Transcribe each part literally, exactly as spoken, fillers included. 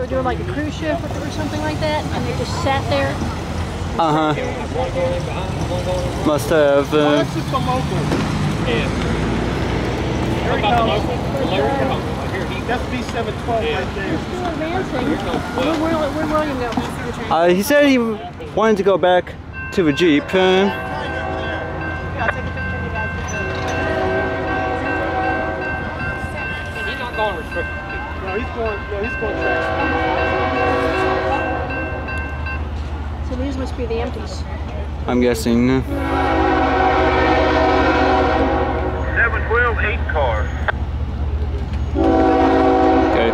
doing like a cruise ship or something like that, and they just sat there. Uh huh. Must have. Uh, oh, that's just the local. Yeah. Here he comes. That's B seven twelve yeah. right there. We're still advancing. Where, where, where will you go? uh, he said he wanted to go back to the Jeep. Uh, Yeah, I'll take a picture of you guys. He's not going restricted. No, he's going. No, he's going track. So these must be the empties. I'm guessing. Uh, seven twelve eight car. okay.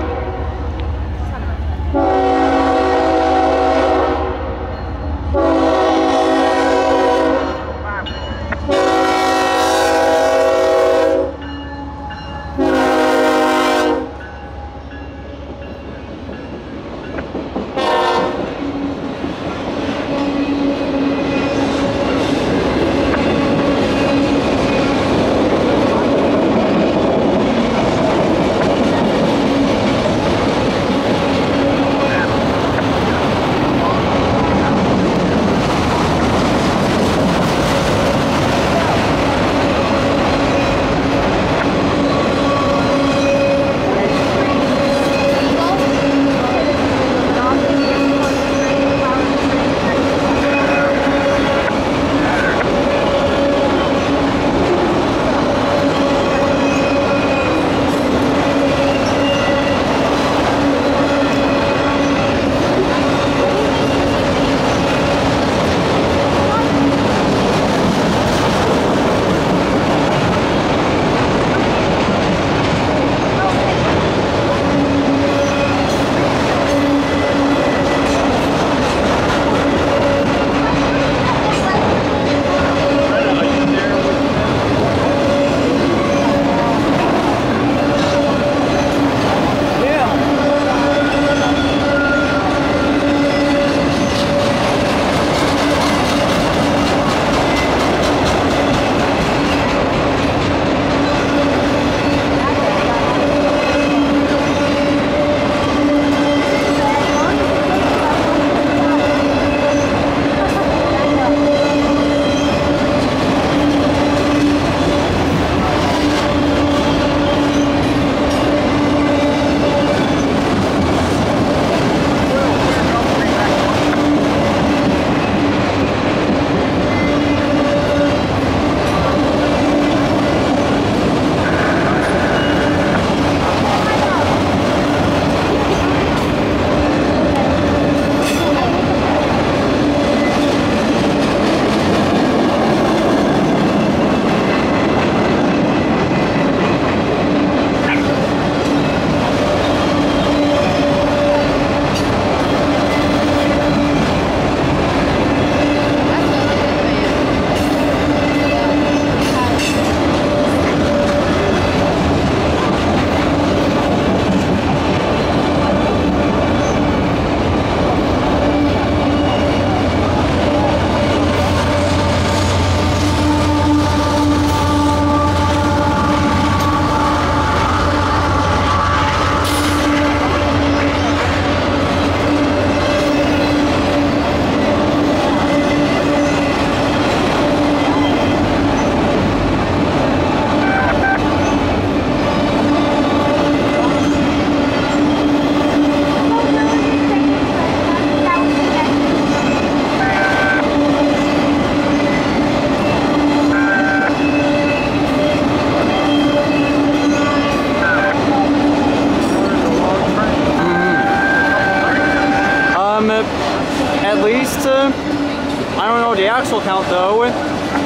I don't know the actual count though. I don't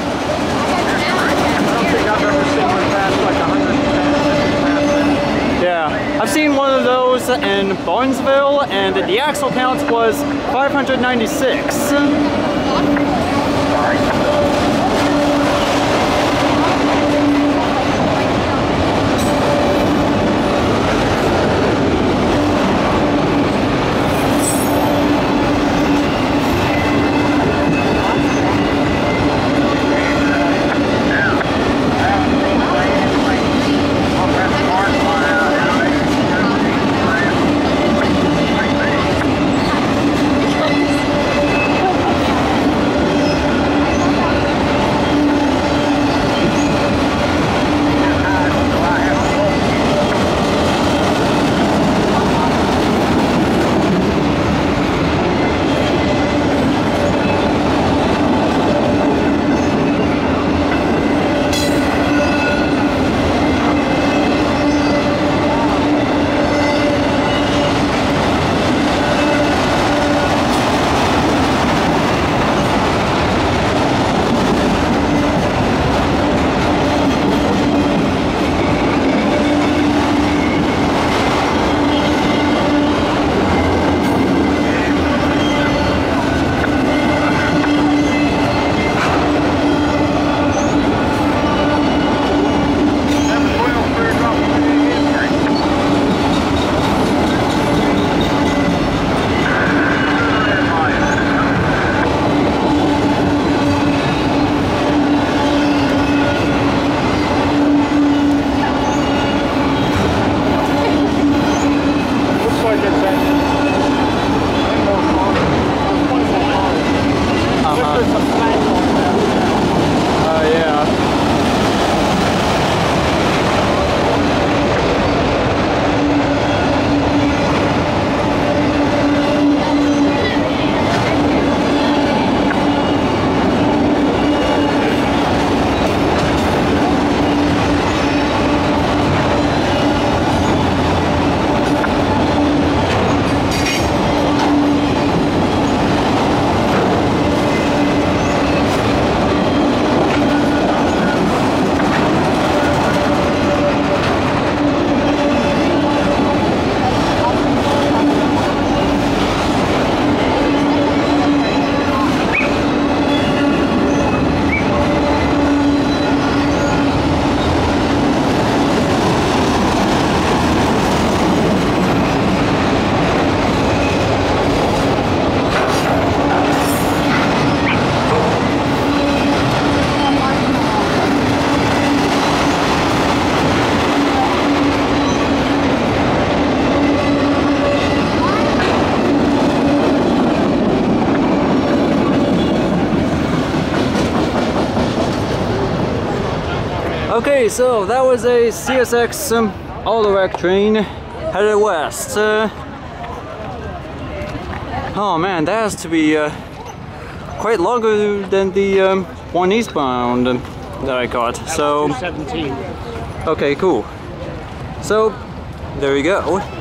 think I've ever seen one pass like one hundred ten. Yeah, I've seen one of those in Brunswick, and the axle count was five hundred ninety-six. Okay, so that was a C S X um, all-the-rack train headed west. Uh, oh man, that has to be uh, quite longer than the um, one eastbound um, that I got. So, seventeen. okay, cool. So, there we go.